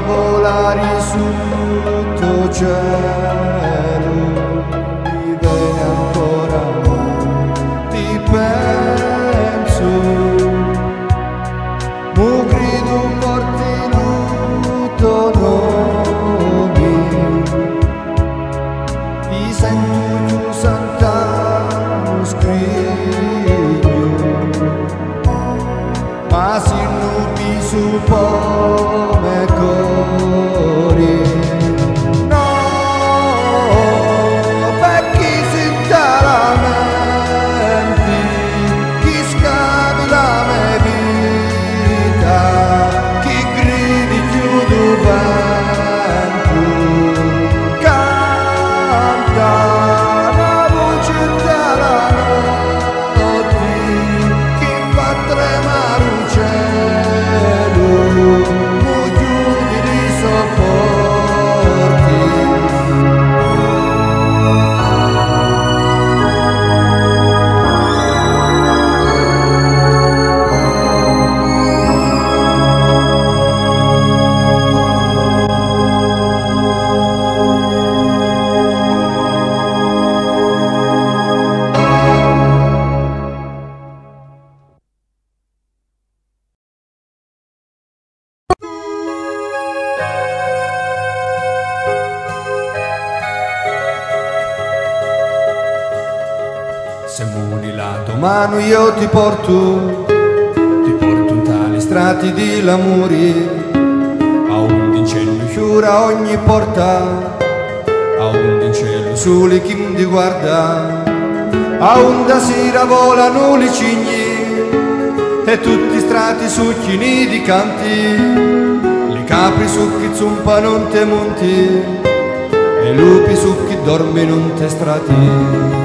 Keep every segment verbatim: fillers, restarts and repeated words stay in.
volare sotto cielo, mi viene ancora, ti penso, mu grido morti lutto nomi, ti sento tu sant'anno scrigno, ma si nubi su come cori. No, per chi si lamenti, chi scavi la mia vita, chi gridi chiudo vento, canta la voce della notte, chi fa tremare un cielo, mu chiudi di sopporti. Se muni la tua mano io ti porto, ti porto in tali strati di lamuri, a un incendio chiura ogni porta, a un in cielo soli chi mi guarda, a un da sera volano le cigni, e tutti i strati succhini di canti, li capri su chi zumpano in te monti, e lupi su chi dormono in te strati.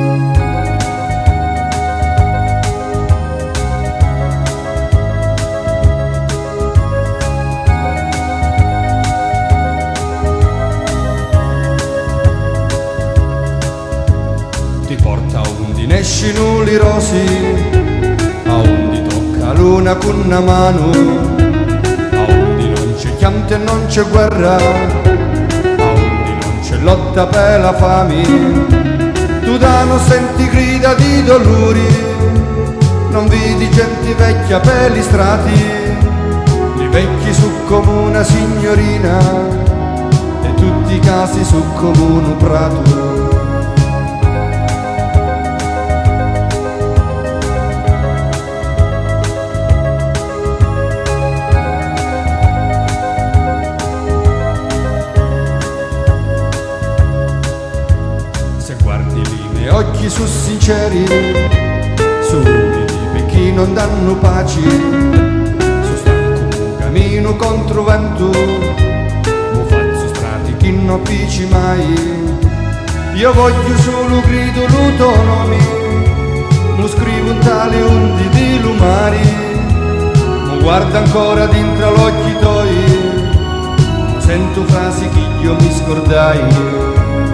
Ti porta undi nescino li rosi, a undi tocca luna con una mano, a undi non c'è chiamte e non c'è guerra, a undi non c'è lotta per la fame. Tu da non senti grida di dolori, non vedi gente vecchia per gli strati, i vecchi su come una signorina, e tutti i casi su come un prato. Occhi su sinceri, su umidi perché non danno pace, su stanco un cammino contro vento, mo faccio strati che non pici mai. Io voglio solo grido l'autonomi, mo scrivo un tale undi di lumari, mo guarda ancora dentro l'occhi tuoi, mo sento frasi che io mi scordai.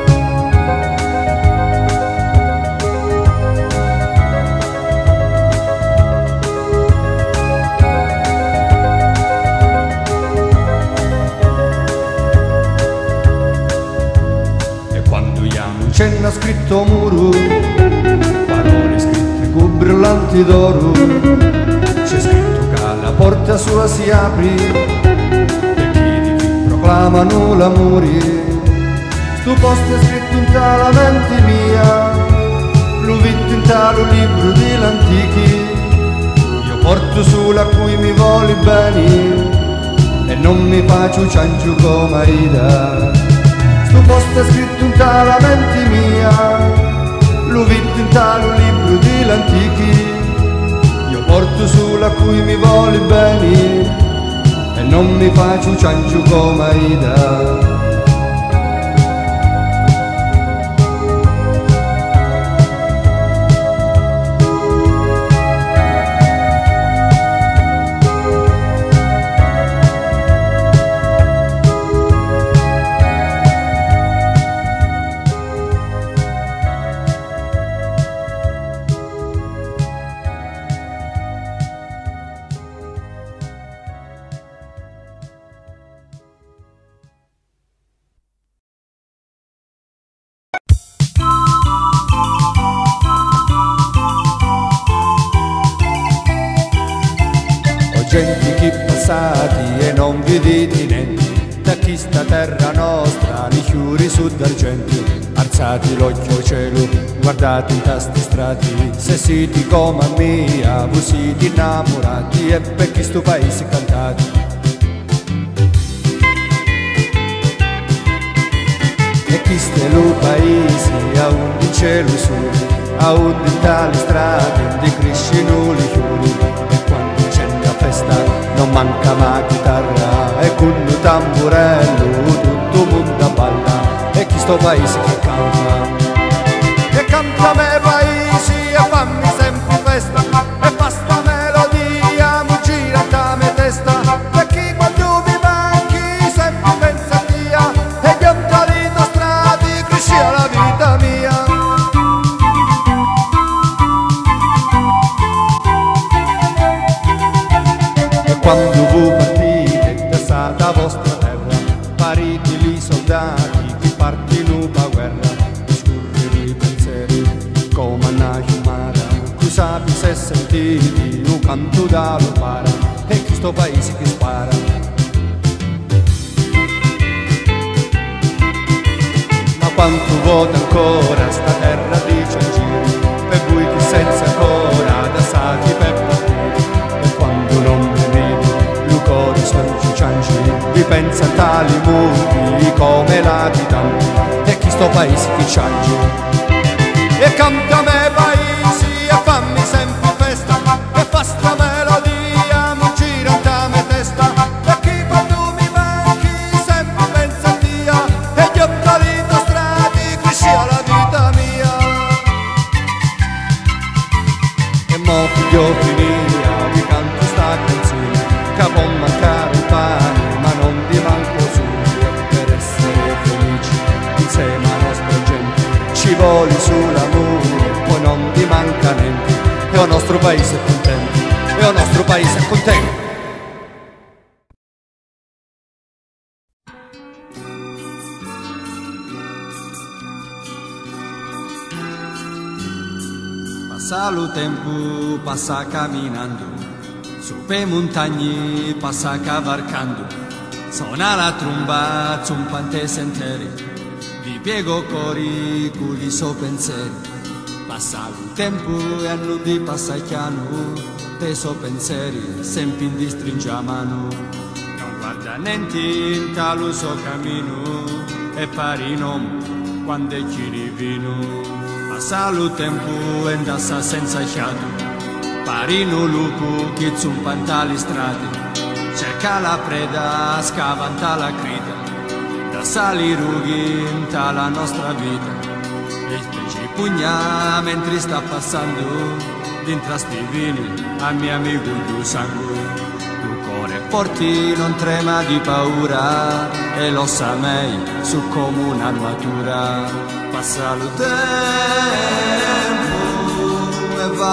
C'è scritto muro, parole scritte con brillanti d'oro, c'è scritto che la porta sua si apre per chi di chi proclamano l'amore. Sto posto è scritto in tale mente mia, l'ho visto in tale libro degli antichi, io porto sulla cui mi voli bene e non mi faccio ciancio come Aida. Sto posto è scritto in tale mente mia, l'ho visto in tale libro degli antichi, io porto sulla cui mi voli bene e non mi faccio ciancio come Aida. genti chi passati e non vidi niente, da chi sta terra nostra li chiuri su d'argento. Alzati l'occhio al cielo, guardate i tasti strati, se siete come a mia, voi siete innamorati e per chi sto paese cantate. E chi sta lo paese a un di cielo su, a un di tali strade di crescino li chiudi, e quando c'è la festa non manca mai chitarra, e con un tamburello tutto mondo balla. E chi sto paese che canta, e canta me paesi e fammi sempre festa, e fa sta melodia mi gira da me testa, e chi quando mi manchi sempre pensa a Dio, e gli amtalito strati cresci la vita mia. E quando voi partite da stata vostra terra, pariti lì soldati partino pa guerra, scorrono i pensieri come una chiamata, tu sapi se sentiti un canto da lupara, e questo paese che spara. Ma quanto vota ancora sta terra di ciangiri, per voi che senza ancora da stati per partire, e quando non mi vedi il cuore stanci cianci, vi pensa a tali mondi come la titanti, e chi sto paese che ciangi. E canta me paesi e fammi sempre festa, e fa sta melodia mi gira da me testa, e chi quando mi manchi sempre pensa a Dio, e gli occhiali strati cresci la vita mia. E mo figlio finita vi canto sta canzone, che può mancare il pane ma non ti manco su, per essere felici insieme alla nostra gente ci vuole sull'amore, poi non ti manca niente, e il nostro paese è contento, e il nostro paese è contento. Passa lo tempo, passa camminando, su per montagne passa cavalcando, suona la tromba, zompante sentieri, vi piego cori con i suoi pensieri. Passa il tempo e non di passa chiano, te so pensieri sempre in stringia mano. Non guarda niente in talo so cammino, e pari non quando è chi rivino. Passa il tempo e andassa senza fiato, parino lupo che zompanta le strade, cerca la preda, scavanta la crida, da sali rughi in la nostra vita, e specie pugna mentre sta passando, dentro a sti vini a mio amico tu sangue, tu cuore forti non trema di paura, e lo sa mei su come un'armatura. Passa il tempo e va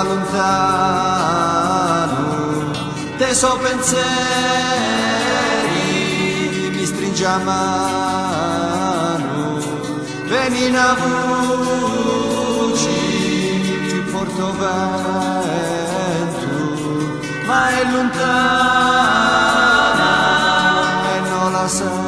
lontano, te so pensieri mi stringe a mano, veni una voce ti porto vento, ma è lontana e non la sento.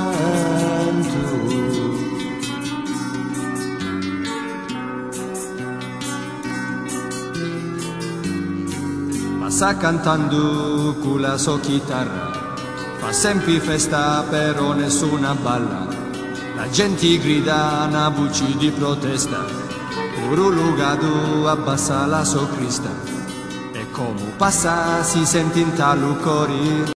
Passa cantando con la sua chitarra, fa sempre festa però nessuna balla, la gente grida una voce di protesta, pure lugato abbassa la sua crista, e come passa si sente in talo cori.